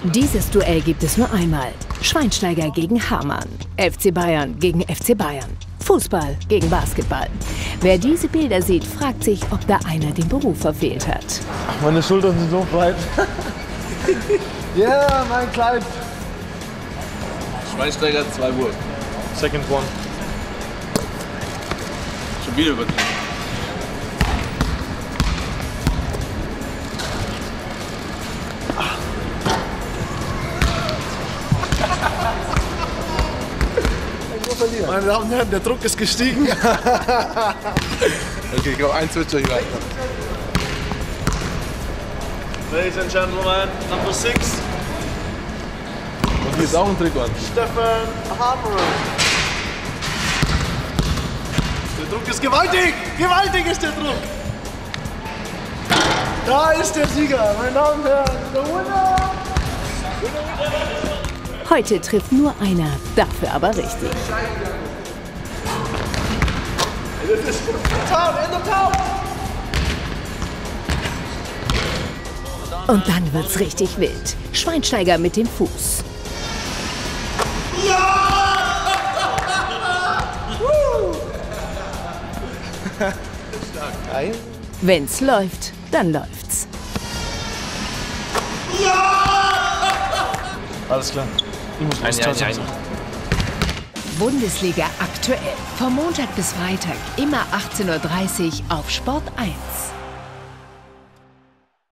Dieses Duell gibt es nur einmal. Schweinsteiger gegen Hamann. FC Bayern gegen FC Bayern. Fußball gegen Basketball. Wer diese Bilder sieht, fragt sich, ob da einer den Beruf verfehlt hat. Ach, meine Schultern sind so breit. Ja, yeah, mein Kleid. Schweinsteiger 2 Wurf. Second one. Schon wieder übertrieben. Meine Damen und Herren, der Druck ist gestiegen. Okay, komm, ein Switcher hier rein. Ladies and Gentlemen, Number 6. Und hier ist auch ein Trick an. Stefan Hammer. Der Druck ist gewaltig! Gewaltig ist der Druck! Da ist der Sieger, meine Damen und Herren, der Winner! Heute trifft nur einer, dafür aber richtig. Und dann wird's richtig wild. Schweinsteiger mit dem Fuß. Wenn's läuft, dann läuft's. Alles klar. Ich muss loslassen. Bundesliga aktuell. Vom Montag bis Freitag, immer 18:30 Uhr auf Sport 1.